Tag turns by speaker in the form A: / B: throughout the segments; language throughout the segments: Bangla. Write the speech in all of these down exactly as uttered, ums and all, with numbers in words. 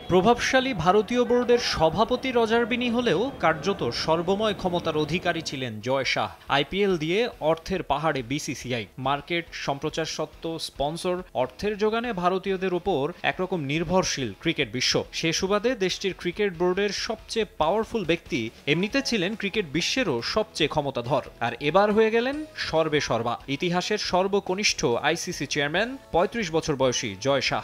A: প্রভাবশালী ভারতীয় বোর্ডের সভাপতি রজার বিনি হলেও কার্যত সর্বময় ক্ষমতার অধিকারী ছিলেন জয় শাহ। আইপিএল দিয়ে অর্থের পাহাড়ে বিসিসিআই, মার্কেট, সম্প্রচার সত্ত্ব, স্পন্সর, অর্থের যোগানে ভারতীয়দের ওপর একরকম নির্ভরশীল ক্রিকেট বিশ্ব। সে সুবাদে দেশটির ক্রিকেট বোর্ডের সবচেয়ে পাওয়ারফুল ব্যক্তি এমনিতে ছিলেন ক্রিকেট বিশ্বেরও সবচেয়ে ক্ষমতাধর, আর এবার হয়ে গেলেন সর্বে সর্বা। ইতিহাসের সর্বকনিষ্ঠ আইসিসি চেয়ারম্যান পঁয়ত্রিশ বছর বয়সী জয় শাহ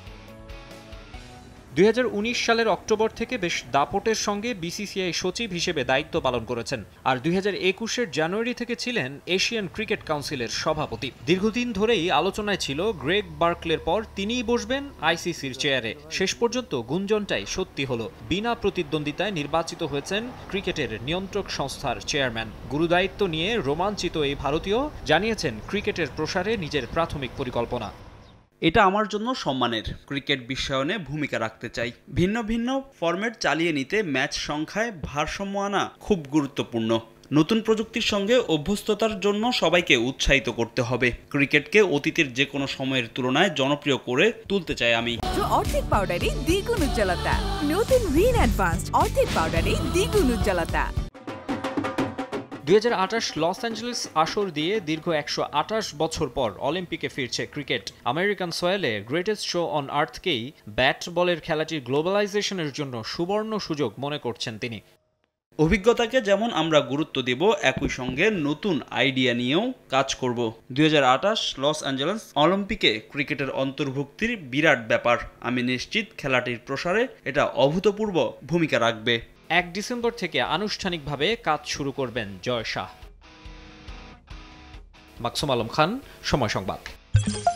A: দুই হাজার উনিশ সালের অক্টোবর থেকে বেশ দাপটের সঙ্গে বিসিসিআই সচিব হিসেবে দায়িত্ব পালন করেছেন, আর দুই হাজার একুশের জানুয়ারি থেকে ছিলেন এশিয়ান ক্রিকেট কাউন্সিলের সভাপতি। দীর্ঘদিন ধরেই আলোচনায় ছিল গ্রেগ বার্কলের পর তিনিই বসবেন আইসিসির চেয়ারে। শেষ পর্যন্ত গুঞ্জনটাই সত্যি হলো, বিনা প্রতিদ্বন্দ্বিতায় নির্বাচিত হয়েছেন ক্রিকেটের নিয়ন্ত্রক সংস্থার চেয়ারম্যান। গুরুদায়িত্ব নিয়ে রোমাঞ্চিত এই ভারতীয় জানিয়েছেন ক্রিকেটের প্রসারে নিজের প্রাথমিক পরিকল্পনা।
B: এটা আমার জন্য সম্মানের। ক্রিকেট বিশ্বায়নে ভূমিকা রাখতে চাই। ভিন্ন ভিন্ন ফরম্যাট চালিয়ে নিতে ম্যাচ সংখ্যায় ভারসাম্য আনা খুব গুরুত্বপূর্ণ। নতুন প্রযুক্তির সঙ্গে অভ্যস্ততার জন্য সবাইকে উৎসাহিত করতে হবে। ক্রিকেটকে অতীতের যে কোনো সময়ের তুলনায় জনপ্রিয় করে তুলতে চাই আমি।
C: অর্ধেক পাউডারে দ্বিগুণ উজ্জ্বলতা। নতুন রিন অ্যাডভান্সড অর্ধেক পাউডারে দ্বিগুণ উজ্জ্বলতা।
A: দুই হাজার আঠাশ লস অ্যাঞ্জেলেস আসর দিয়ে দীর্ঘ একশো আঠাশ বছর পর অলিম্পিকে ফিরছে ক্রিকেট। আমেরিকান সয়েলে গ্রেটেস্ট শো অন আর্থকেই ব্যাট বলের খেলাটির গ্লোবালাইজেশনের জন্য সুবর্ণ সুযোগ মনে করছেন তিনি।
B: অভিজ্ঞতাকে যেমন আমরা গুরুত্ব দেব, একই সঙ্গে নতুন আইডিয়া নিয়েও কাজ করব। দুই হাজার আঠাশ লস অ্যাঞ্জেলেস অলিম্পিকে ক্রিকেটের অন্তর্ভুক্তির বিরাট ব্যাপার। আমি নিশ্চিত খেলাটির প্রসারে এটা অভূতপূর্ব ভূমিকা রাখবে।
A: এক ডিসেম্বর থেকে আনুষ্ঠানিকভাবে কাজ শুরু করবেন জয় শাহ। মাকসুম আলম খান, সময় সংবাদ।